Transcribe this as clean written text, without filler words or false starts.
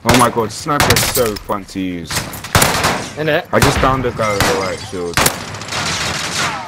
Oh my god, sniper is so fun to use. In it. I just downed a guy with the right shield.